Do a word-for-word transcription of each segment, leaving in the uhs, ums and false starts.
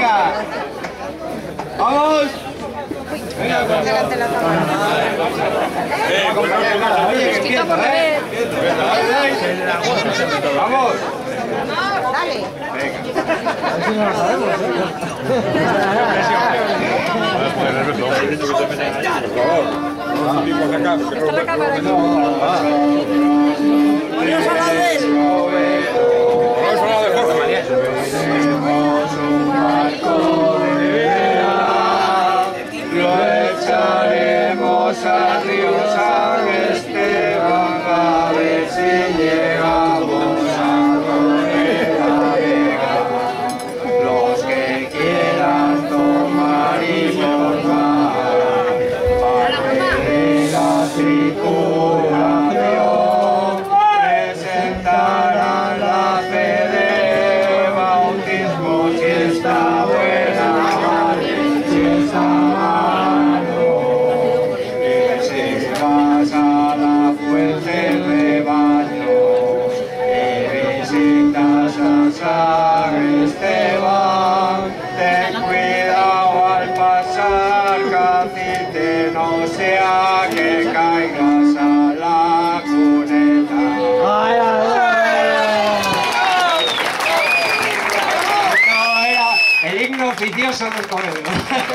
venga. Vamos. Venga, Pégate la cámara. Oye, que empieza, ¿eh? Vamos. Dale. Está la cámara aquí. Adiós a la de él. Lo echaremos al río San Esteban a ver si llegamos a la Vega. Los que quieran tomar y formar parte de la tripulación presentarán la fe de bautismo si está buena, si está malo. Si vas a la fuente del rebaño y visitas a San Esteban, ten cuidado al pasar, cacite, no sea que caigas a la cuneta. No, era el himno oficioso de los correos.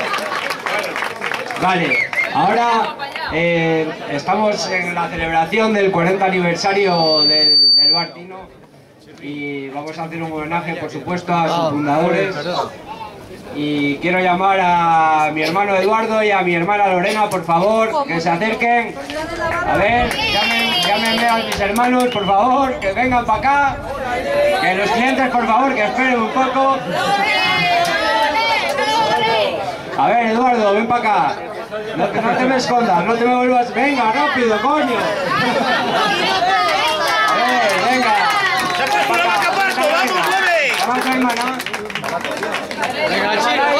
Vale, ahora eh, estamos en la celebración del cuarenta aniversario del, del Bar Tino y vamos a hacer un homenaje, por supuesto, a sus fundadores. Y quiero llamar a mi hermano Eduardo y a mi hermana Lorena, por favor, que se acerquen. A ver, llamen, llámenme a mis hermanos, por favor, que vengan para acá. Que los clientes, por favor, que esperen un poco. A ver, Eduardo, ven para acá. No, que no te me escondas, no te me vuelvas. Venga, rápido, coño. A ver, venga. Llama a tu hermana. Venga,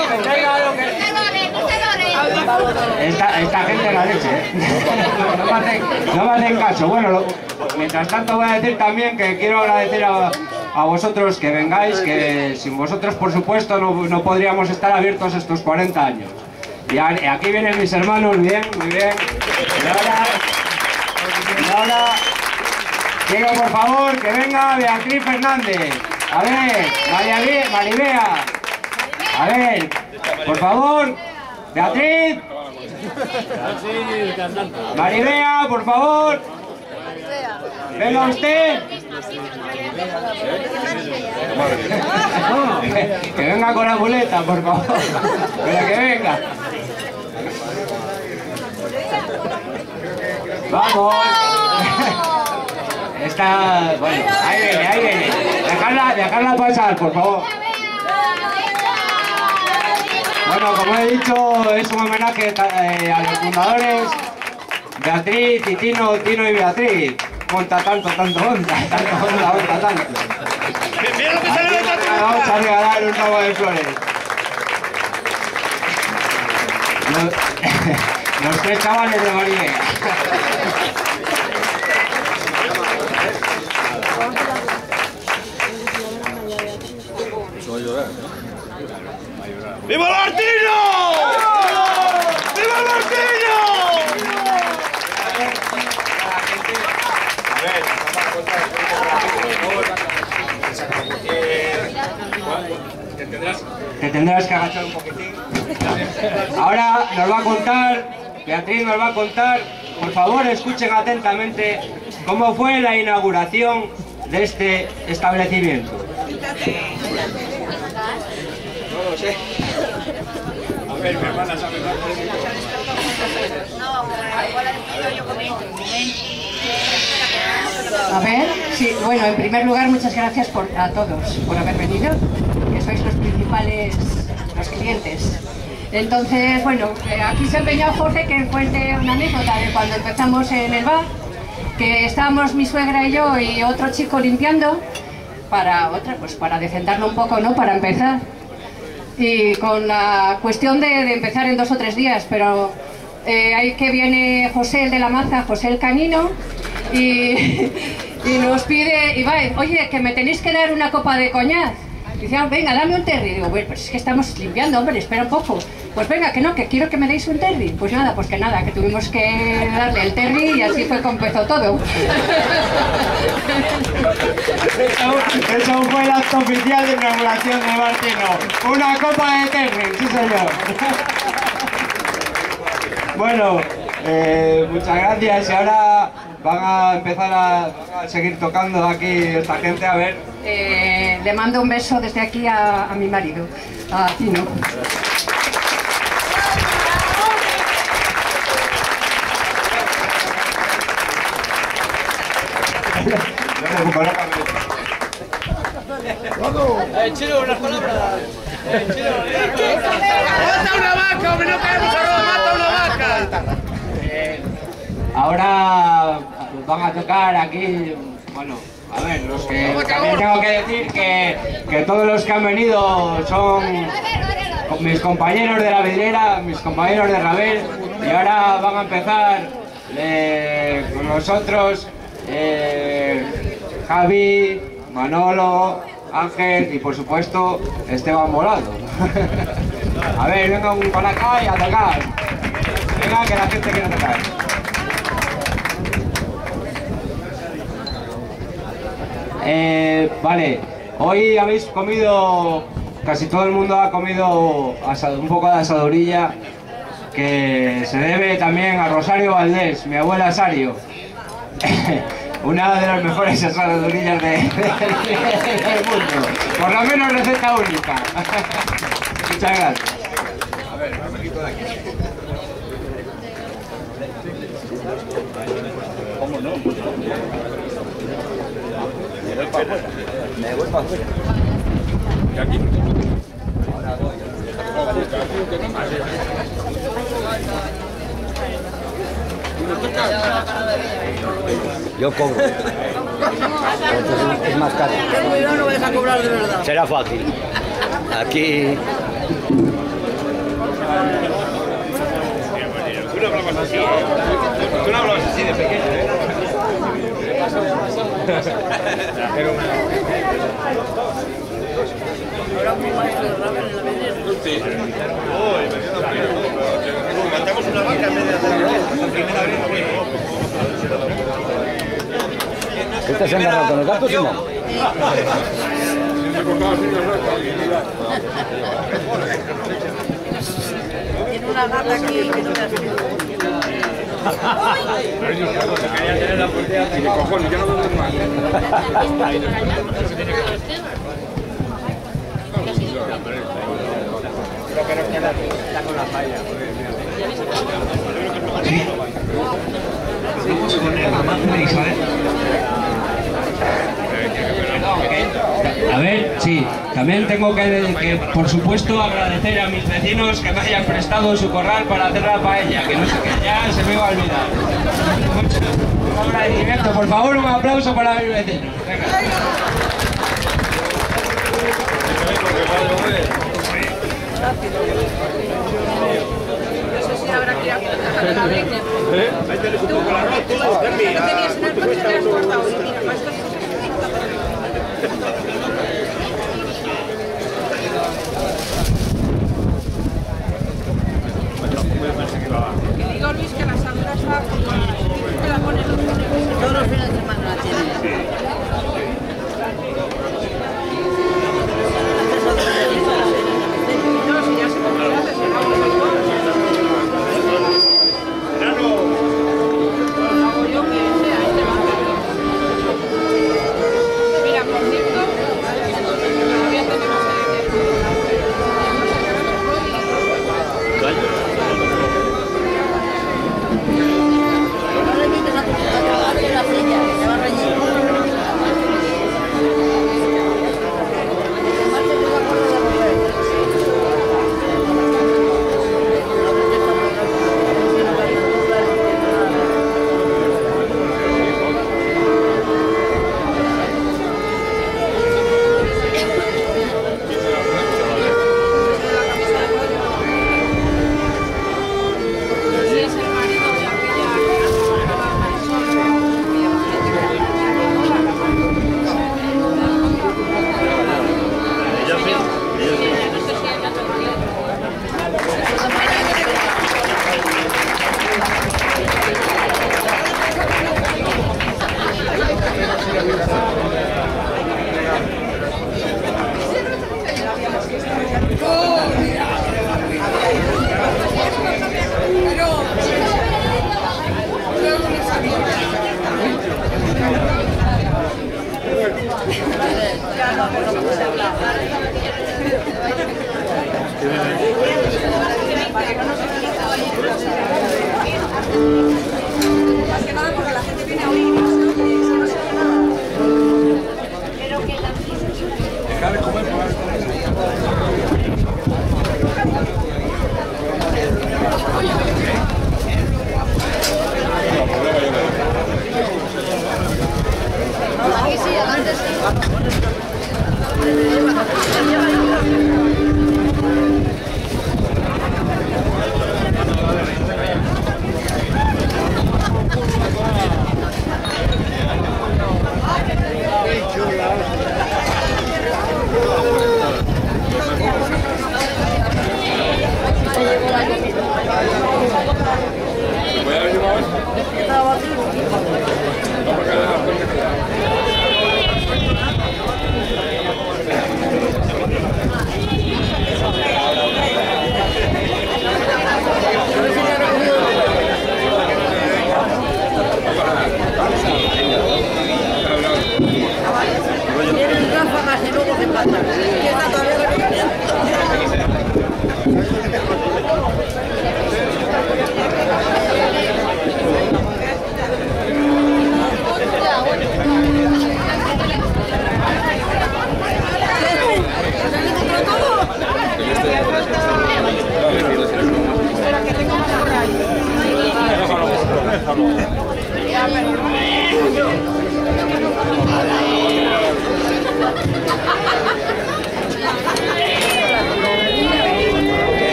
esta, esta gente es la leche, ¿eh? No me hacen, no me hacen caso. Bueno, lo, mientras tanto voy a decir también que quiero agradecer a, a vosotros que vengáis, que sin vosotros, por supuesto, no, no podríamos estar abiertos estos cuarenta años. Y a, aquí vienen mis hermanos, bien, muy bien. Y ahora, y ahora quiero, por favor, que venga Beatriz Fernández. A ver, María Maribea. A ver, por favor, Beatriz. Maribea, por favor. Venga usted. Que venga con la muleta, por favor. Pero que venga. Vamos. Está, bueno, ahí viene, ahí viene. Dejarla, dejarla pasar, por favor. Bueno, como he dicho, es un homenaje eh, a los fundadores, Beatriz y Tino, Tino y Beatriz. Monta tanto, tanto, monta, tanto, monta, monta, tanto. Aquí, vamos a regalar un ramo de flores. Los, los tres chavales de Maribel. ¡Viva el Artino! ¡Viva el Artino! A ver, te tendrás, te tendrás que agachar un poquitín. Ahora nos va a contar, Beatriz nos va a contar, por favor escuchen atentamente cómo fue la inauguración de este establecimiento. No lo sé. A ver, mi hermana sabe más. A ver, sí, bueno, en primer lugar, muchas gracias por, a todos por haber venido, que sois los principales, los clientes. Entonces, bueno, aquí se ha empeñado Jorge que cuente una anécdota de cuando empezamos en el bar, que estábamos mi suegra y yo y otro chico limpiando para otra, pues para decentarlo un poco, ¿no? Para empezar. Y con la cuestión de, de empezar en dos o tres días, pero eh, ahí que viene José el de la Maza, José el Canino, y, y nos pide, y va, oye, que me tenéis que dar una copa de coñac. Decían, venga, dame un terry. Digo, bueno, pues es que estamos limpiando, hombre, espera un poco. Pues venga, que no, que quiero que me deis un terry. Pues nada, pues que nada, que tuvimos que darle el terry y así fue como empezó todo. Eso, eso fue el acto oficial de inauguración de Martino. Una copa de terry, sí señor. Bueno, eh, muchas gracias y ahora van a empezar a, a seguir tocando aquí esta gente, a ver. Eh, le mando un beso desde aquí a, a mi marido, a Tino. Eh, Chilo, unas palabras. Eh, Chilo, ¡mata una vaca, hombre! ¡No queremos arroz! ¡Mata una vaca! Ahora van a tocar aquí, bueno, a ver, los que también tengo que decir que, que todos los que han venido son mis compañeros de la vidriera, mis compañeros de Rabel, y ahora van a empezar eh, con nosotros eh, Javi, Manolo, Ángel y por supuesto Esteban Volado. A ver, vengan para acá y a tocar. Venga, que la gente quiere tocar. Eh, vale, hoy habéis comido, casi todo el mundo ha comido asado, un poco de asadorilla, que se debe también a Rosario Valdés, mi abuela Sario. Una de las mejores asadorillas de, de, de, del mundo, por lo menos receta única. Muchas gracias. A ver, me quito de aquí. ¿Cómo no? Me voy para afuera. Me voy para afuera. Y aquí. Ahora voy. Yo cobro. Entonces es más caro. Ten cuidado, no vayas a cobrar de verdad. Será fácil. Aquí. Tú no hablabas así. Tú no hablabas así de pequeño, ¿eh? Ahora un maestro de Rabel en la vidriera. Sí. Uy, matamos una vaca en vez de hacer la primera vez. ¿Qué estás enganado con los gatos o no? Tiene una gata aquí que no te has visto. Quería tener la oportunidad de cojones, yo no duermo más. Está con la falla. Sí. Vamos con el amante de Isabel. A ver, sí, también tengo que, que, por supuesto, agradecer a mis vecinos que me hayan prestado su corral para hacer la paella, que no sé qué, ya se me iba a olvidar. Mucho agradecimiento, por favor, un aplauso para mis vecinos. Venga. No sé si habrá que ir a la Virgen. Tú, tú tenías en el coche y te has guardado. Y mira, más cosas. Que digo Luis que la sangre está como que la pone todos los fines de semana la tiene.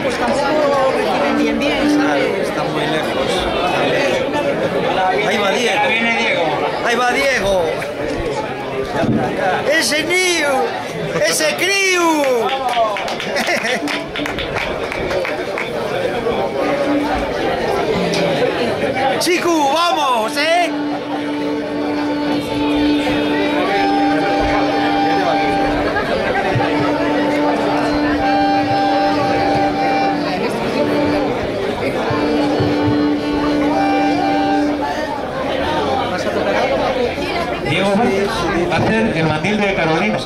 pues tampoco reciben bien bien, ¿sabes? Está muy lejos. Ahí va Diego. Ahí viene Diego. Ahí va Diego. Ese Niu. Ese Criu. Chico, vamos, ¿eh? Diego va a hacer el mandil de Carolina.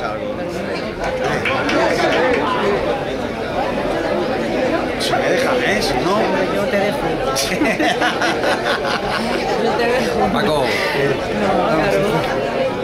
Si me dejan, ¿eh? Si no... Yo te dejo. Yo te dejo. Paco. No, claro.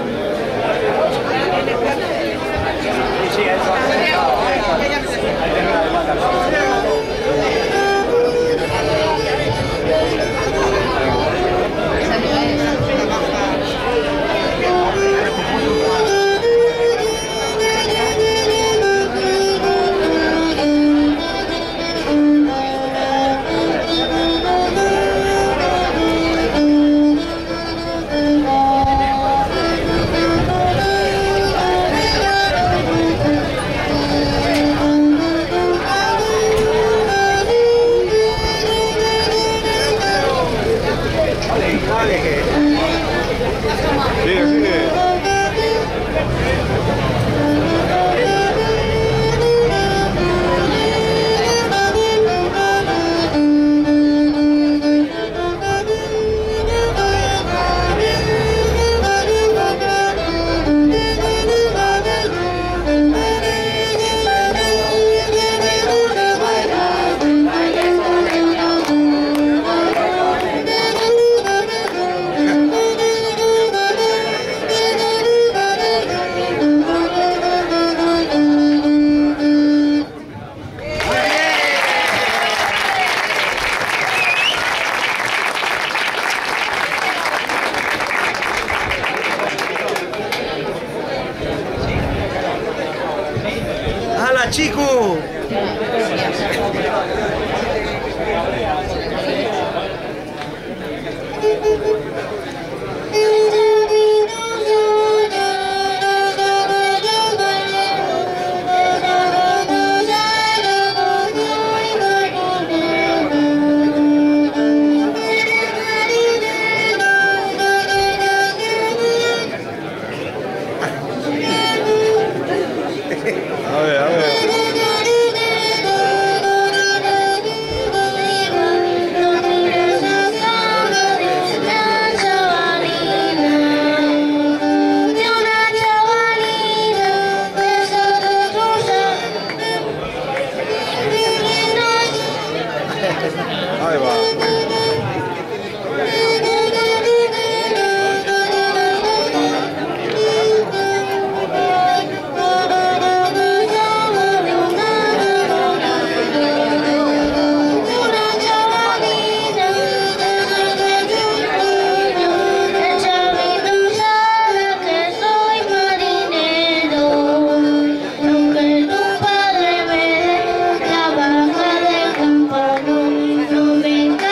¡Hala, chico! A ver, a ver. Ahí va. No me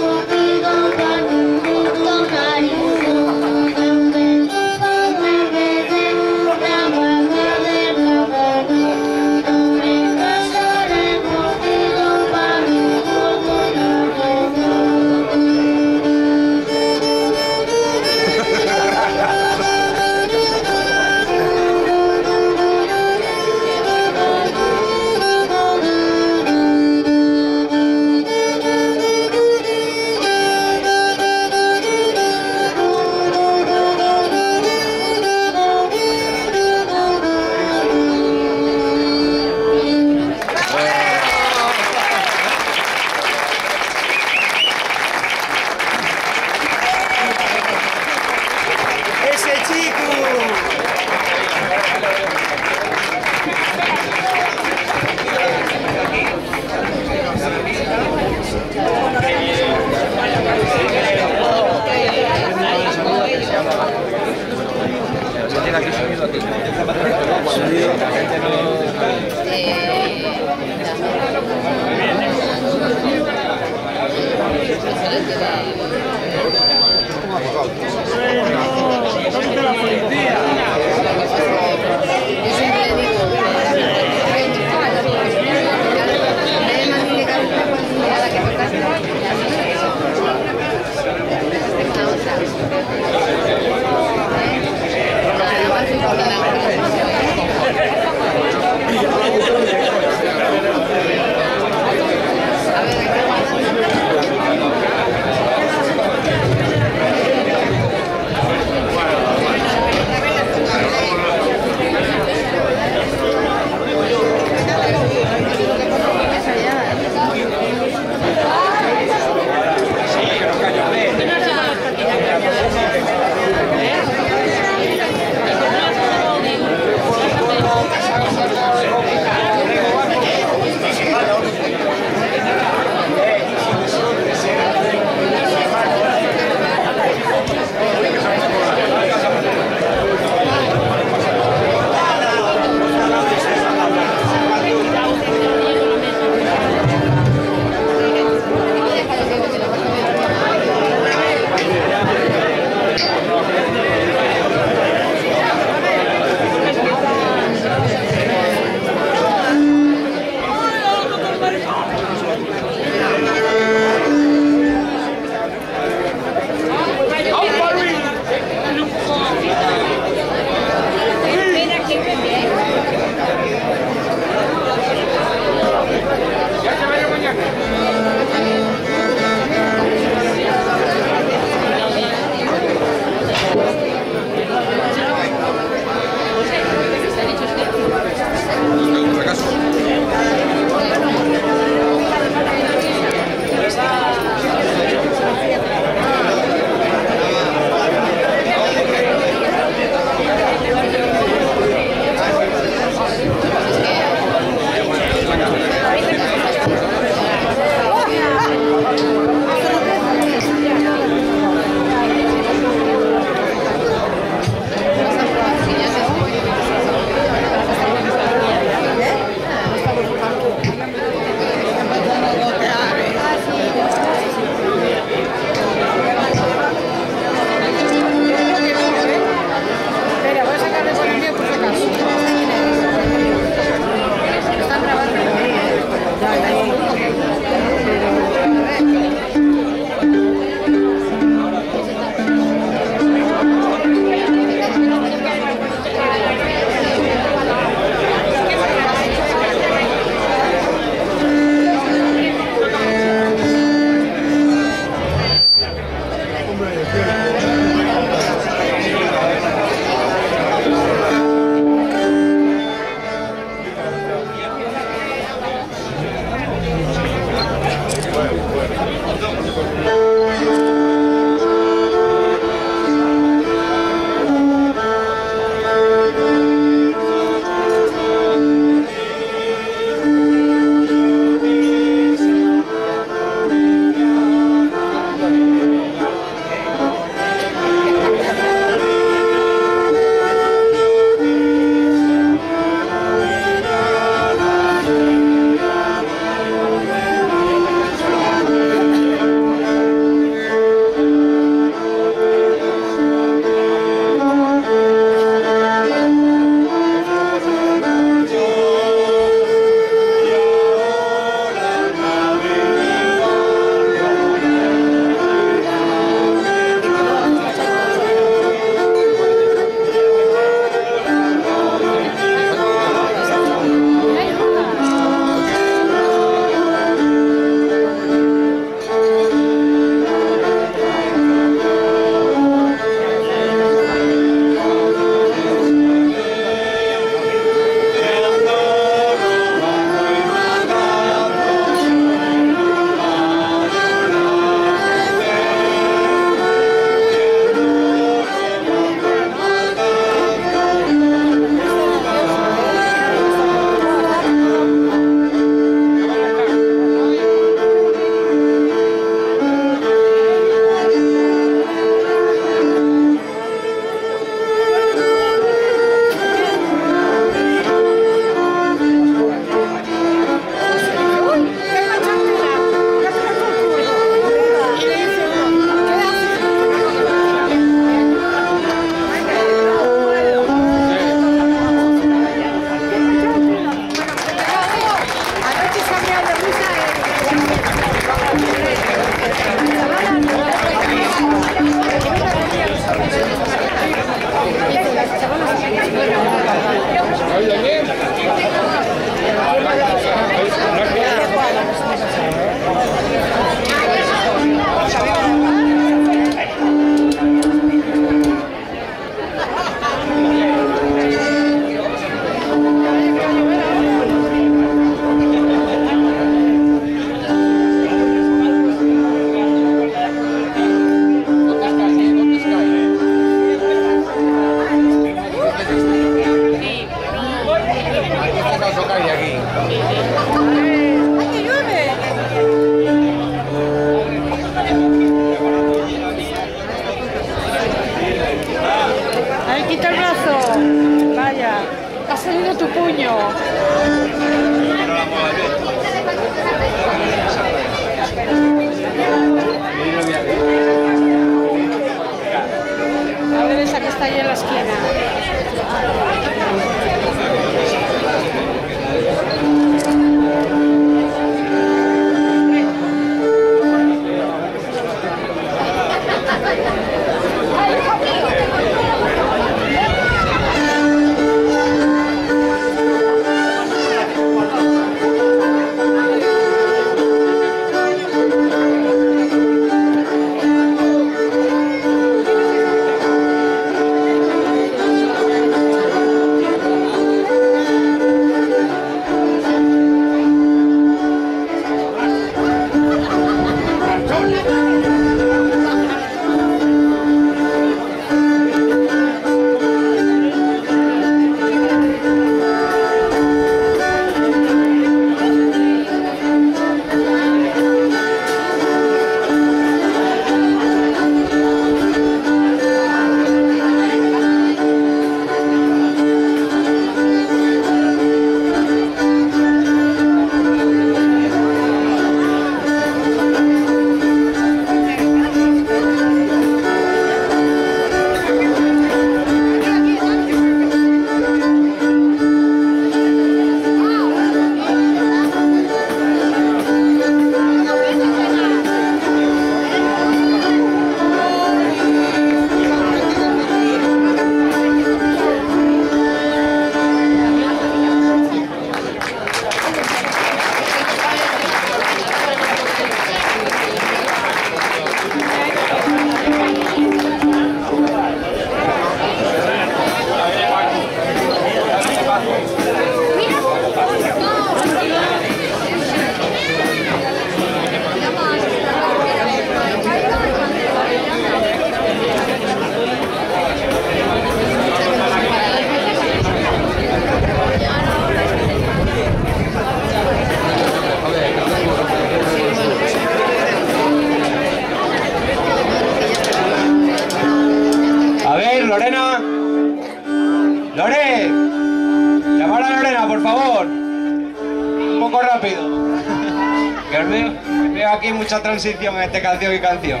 poco rápido. Que os veo, veo aquí mucha transición entre canción y canción.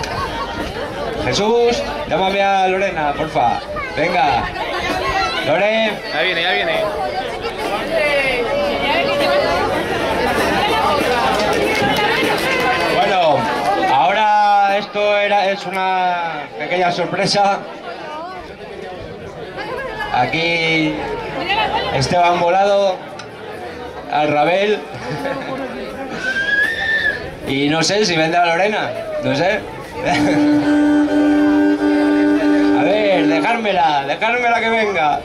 Jesús, llámame a Lorena, porfa. Venga. Lore. Ya viene, ya viene. Bueno, ahora esto era, es una pequeña sorpresa. Aquí Esteban Volado, al Rabel. Y no sé si vendrá Lorena, no sé. A ver, dejármela, dejármela que venga.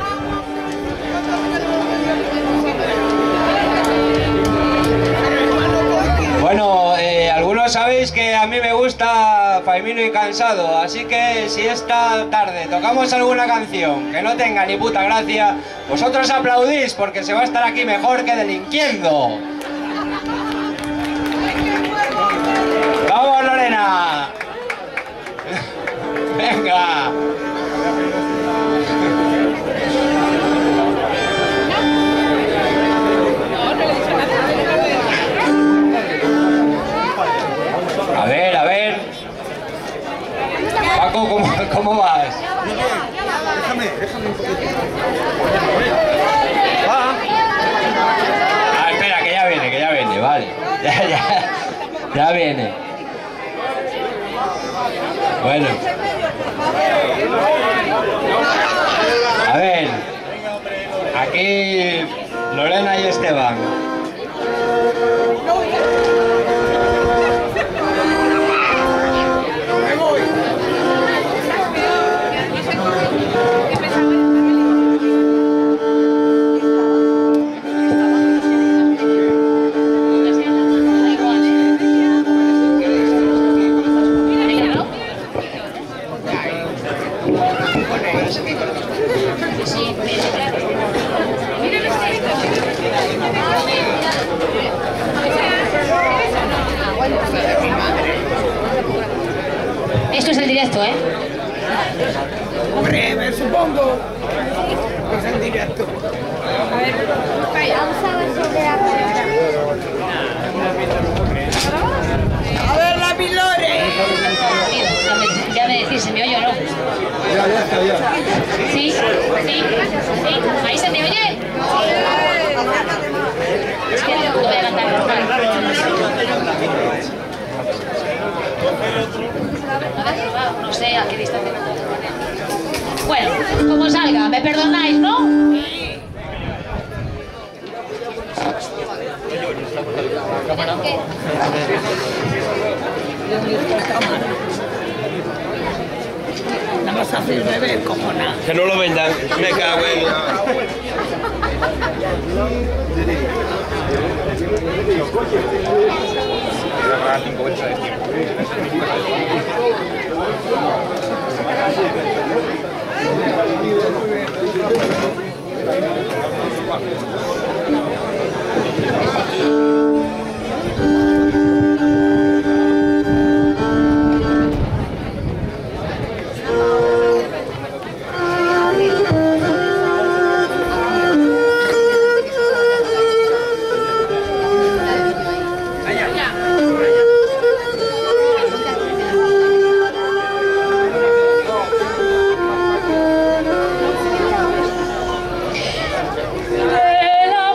Bueno, eh, algunos sabéis que a mí me gusta Faimino y Cansado, así que si esta tarde tocamos alguna canción que no tenga ni puta gracia, vosotros aplaudís porque se va a estar aquí mejor que delinquiendo. ¡Vamos, Lorena! ¡Venga! A ver, a ver. Paco, ¿cómo, cómo vas? Déjame, déjame un poquito. Ah, espera, que ya viene, que ya viene, vale. Ya, ya, ya viene. Bueno. A ver. Aquí Lorena y Esteban. Esto es el directo, ¿eh? Hombre, me supongo. Es en directo. A ver, la Milore. Ya me, ya me decís, ¿se me oye o no? Ya, ya está, ya. Sí, sí, sí. ¿Ahí se me oye? Es que no voy a cantar normal. No sé a qué distancia me puedo poner. Bueno, como salga, me perdonáis, ¿no? Vamos a hacer beber como nada. Que no lo vendan, me cago en... El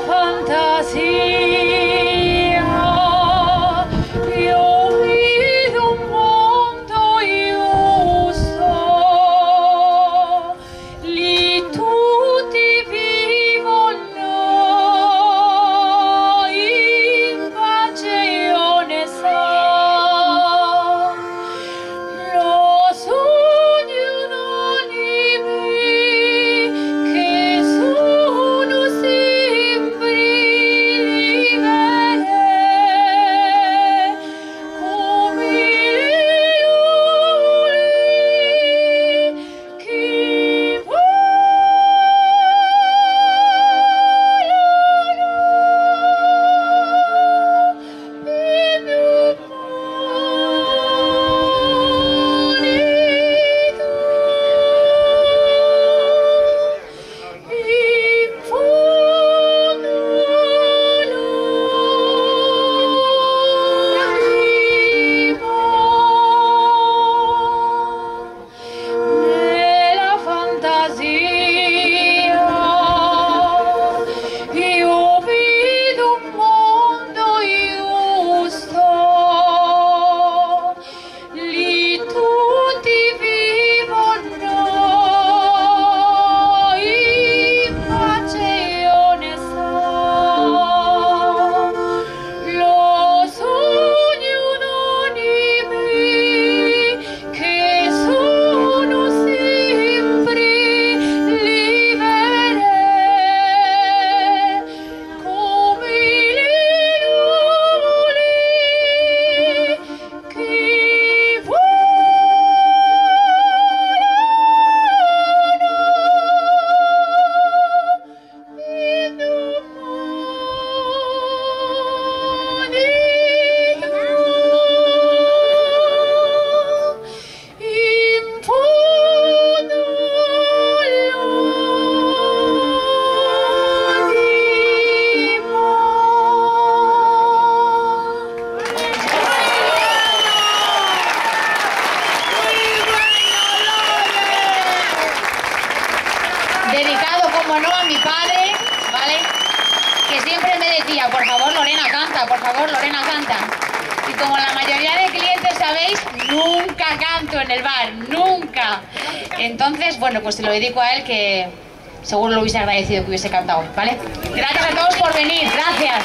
Lorena canta, por favor, Lorena canta. Y como la mayoría de clientes sabéis, nunca canto en el bar, nunca. Entonces, bueno, pues se lo dedico a él, que seguro lo hubiese agradecido que hubiese cantado, ¿vale? Gracias a todos por venir, gracias.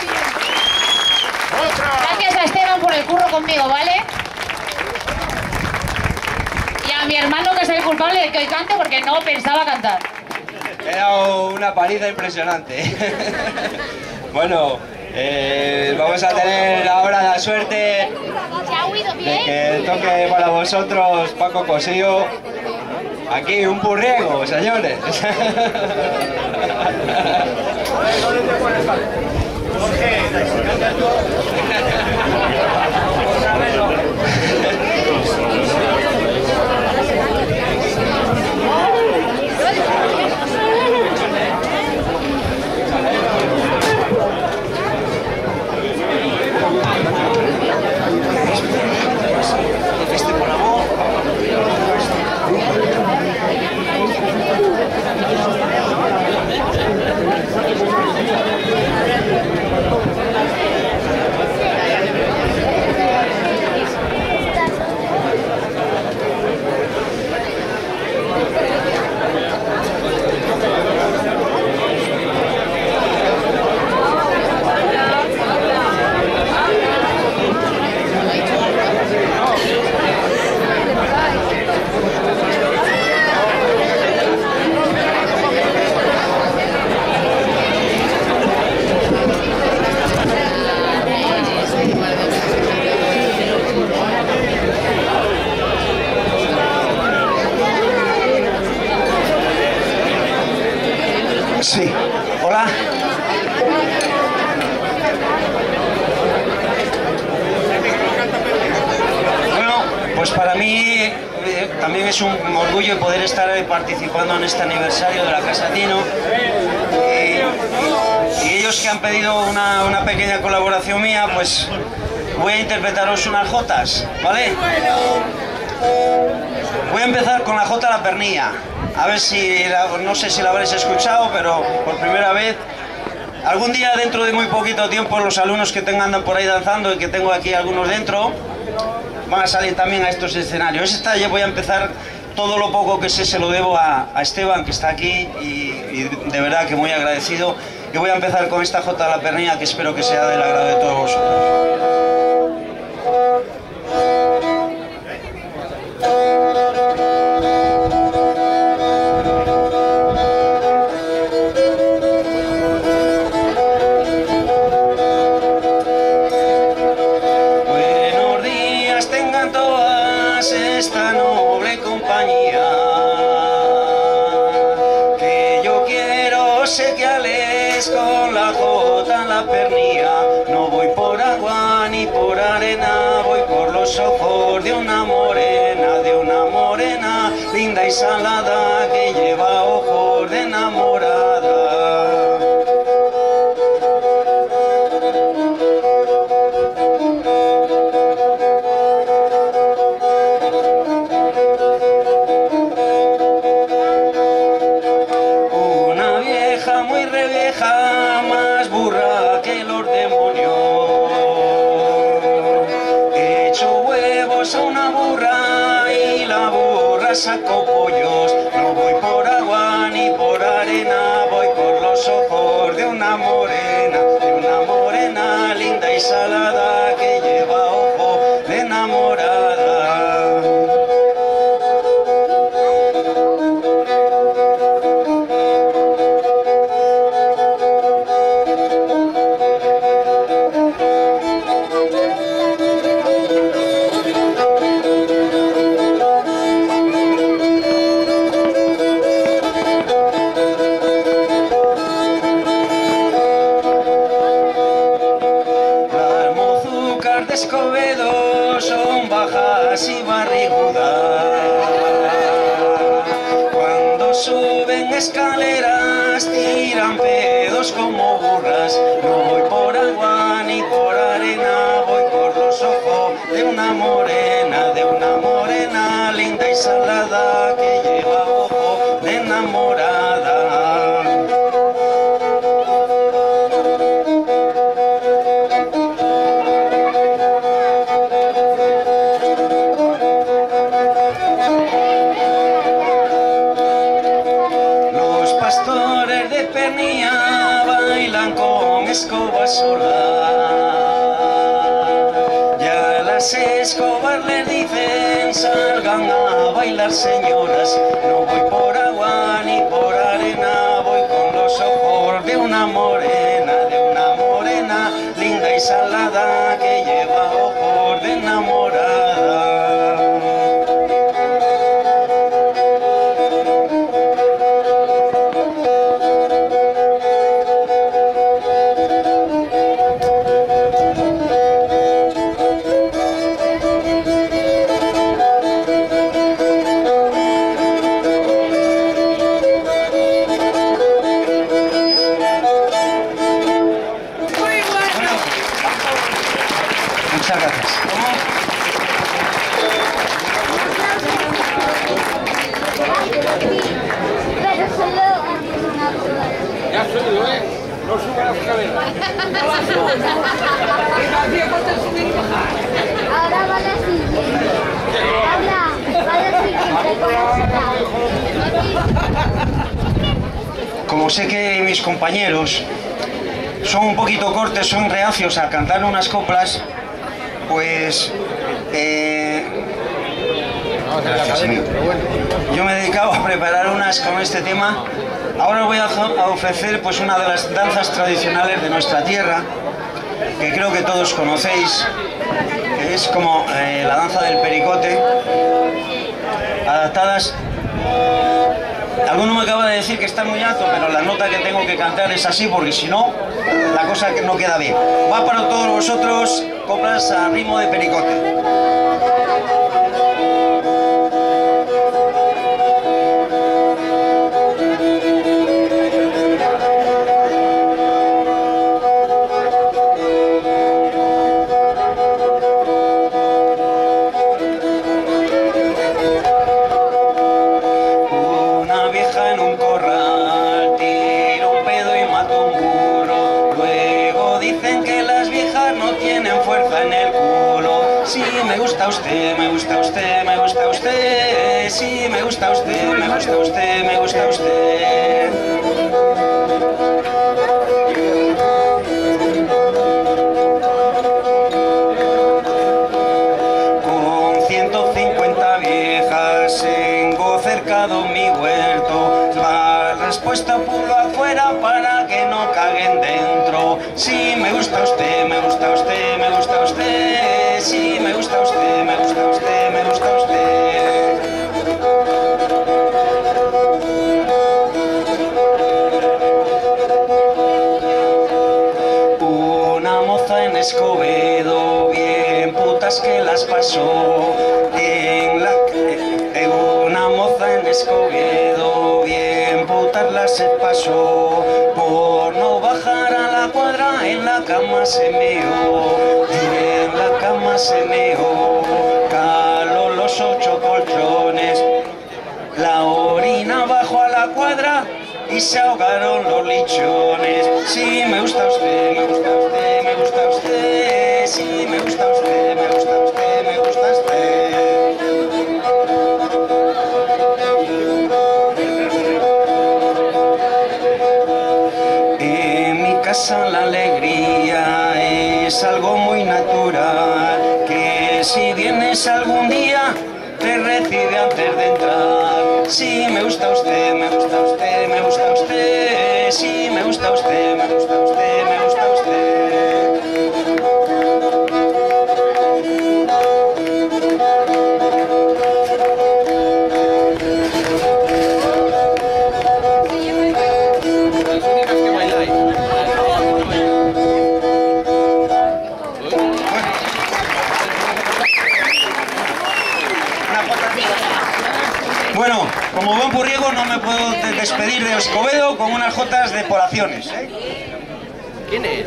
Gracias a Esteban por el curro conmigo, ¿vale? Y a mi hermano, que soy el culpable de que hoy cante porque no pensaba cantar. He dado una paliza impresionante. Bueno, eh, vamos a tener ahora la suerte ¿Se ha oído de bien? que toque para vosotros Paco Cosillo. Aquí un purriego, señores. Sí, hola. Bueno, pues para mí eh, también es un orgullo poder estar eh, participando en este aniversario de la Casa Tino. Y, y ellos que han pedido una, una pequeña colaboración mía, pues voy a interpretaros unas jotas, ¿vale? Voy a empezar con la jota La Pernilla. A ver si, la, no sé si la habréis escuchado, pero por primera vez. Algún día, dentro de muy poquito tiempo, los alumnos que tengan andan por ahí danzando y que tengo aquí algunos dentro, van a salir también a estos escenarios. Esta ya voy a empezar, todo lo poco que sé se lo debo a, a Esteban, que está aquí, y, y de verdad que muy agradecido. Y voy a empezar con esta jota La Pernilla, que espero que sea del agrado de todos vosotros. Esta noble compañía, que yo quiero sé que ales con la jota La Pernilla. No voy por agua ni por arena, voy por los ojos de una morena, de una morena linda y salada, que lleva ojos de enamorada. Más burra que los demonios, he hecho huevos a una burra y la burra sacó pollos. No voy por agua ni por arena, voy por los ojos de una morena, de una morena linda y salada, que lleva ojo de enamorada. Escobedo son bajas y barrigudas, cuando suben escaleras tiran pedos como burras. No voy por agua ni por arena, voy por los ojos de una morena, de una morena linda y salada, que lleva ojo de enamorada. escoba sola. Ya las escobas les dicen salgan a bailar señoras. No voy por agua ni por arena, voy con los ojos de una morena, de una morena linda y salada que lleva ojos de enamorada. Muchas gracias. Ya subido, ¿eh? No suba las caderas. Ahora va la siguiente. Habla, va la siguiente. Como sé que mis compañeros son un poquito cortes, son reacios a cantar unas coplas, pues eh, gracias, amigo. Yo me he dedicado a preparar unas con este tema. Ahora os voy a ofrecer pues una de las danzas tradicionales de nuestra tierra, que creo que todos conocéis, que es como eh, la danza del pericote, adaptadas. Alguno me acaba de decir que está muy alto, pero la nota que tengo que cantar es así, porque si no, la cosa no queda bien. Va para todos vosotros, coplas a ritmo de pericote. Me gusta usted, me gusta usted, me gusta usted, sí, me gusta usted, me gusta usted, me gusta usted. Con ciento cincuenta viejas tengo cercado mi huerto, la respuesta pulo afuera para que no caguen dentro. Sí, me gusta usted, me gusta usted, me gusta usted, sí, me gusta usted, me gusta usted, me gusta usted. Una moza en Escobedo, bien putas que las pasó, en la eh, una moza en Escobedo, bien putas las pasó, por no bajar a la cuadra en la cama se meó, en la cama se meó, caló los ocho colchones, la orina bajó a la cuadra y se ahogaron los lichones. Sí, me gusta usted, me gusta usted, me gusta usted, sí, me gusta usted, me gusta usted, me gusta usted. En mi casa la alegría es algo muy natural, que si vienes algún día te recibe antes de entrar. Sí, me gusta usted, me gusta usted, me gusta usted, sí, me gusta usted, me gusta usted, me gusta usted. Bueno, como buen purriego no me puedo despedir de Escobedo con unas jotas de poblaciones, ¿eh? ¿Quién es?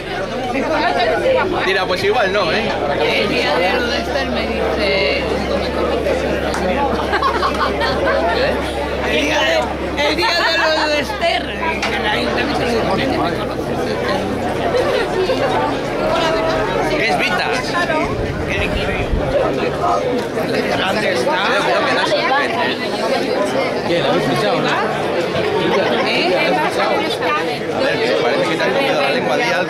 Tira, pues igual no, ¿eh? El día de lo de Esther me dice... El día de, el día de lo de Esther, que el ayuntamiento le dice que me conoces. ¿Qué es Vitas? ¿Dónde está? ¿Quién? ¿Habéis fichado, no? ¿Eh? Parece que te has comido la lengua de algo.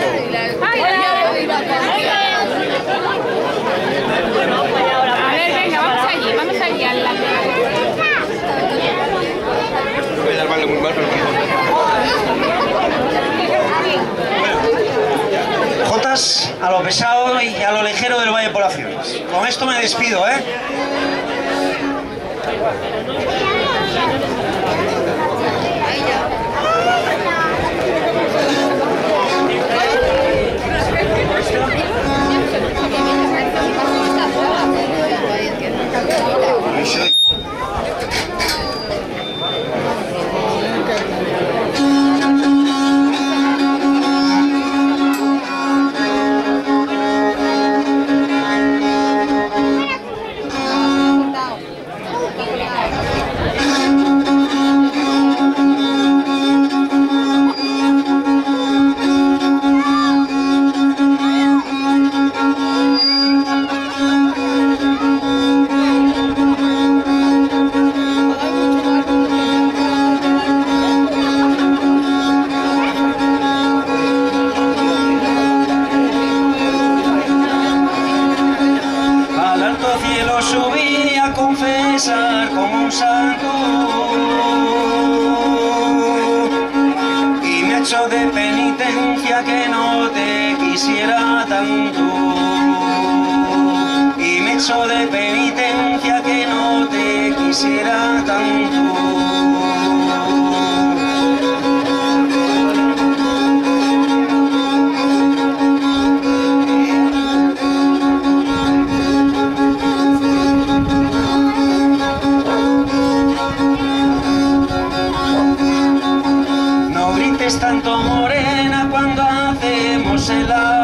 a lo pesado y a lo ligero del Valle Poblaciones. Con esto me despido, ¿eh? Subí a confesar como un santo y me echo de penitencia que no te quisiera tanto, y me echo de penitencia que no te quisiera tanto. Tanto morena cuando hacemos el amor.